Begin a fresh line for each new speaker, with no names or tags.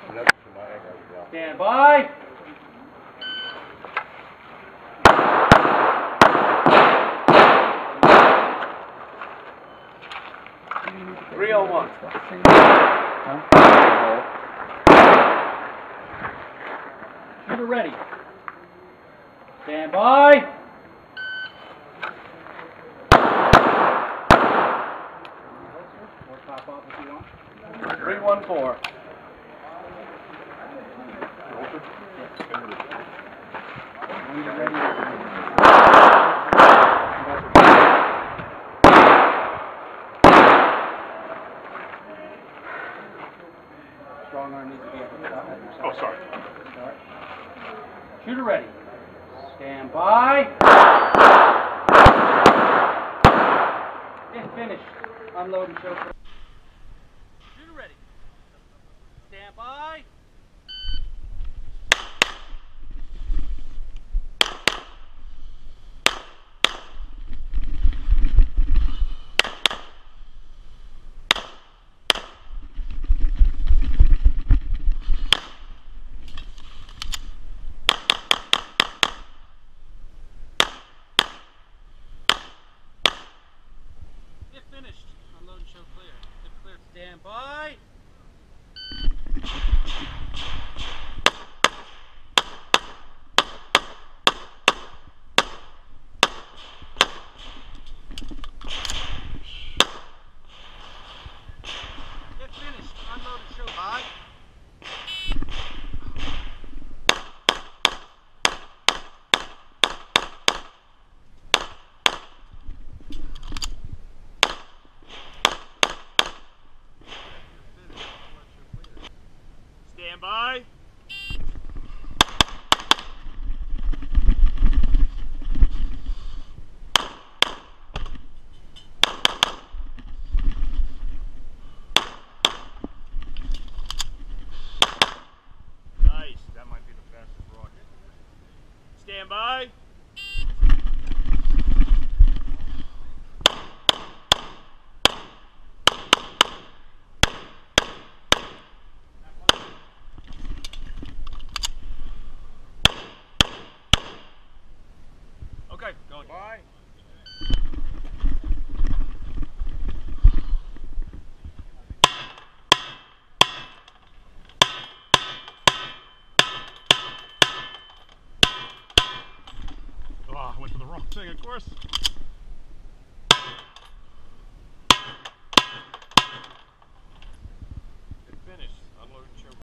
Stand by. Three oh one. Shooter ready. Stand by. Or top off if you want. 314. When you're ready. Strong arm needs to be able to stop at yourself.
Oh, sorry.
Start. Shooter ready. Stand by. And finish. Unload and show. Shooter ready. Stand by. If finished, unload and show clear. If clear, stand by. If finished, unload and show high.
Stand by. Nice. That might be the fastest rocket. Stand by. Okay, going. Bye. Oh, I went for the wrong thing, of course.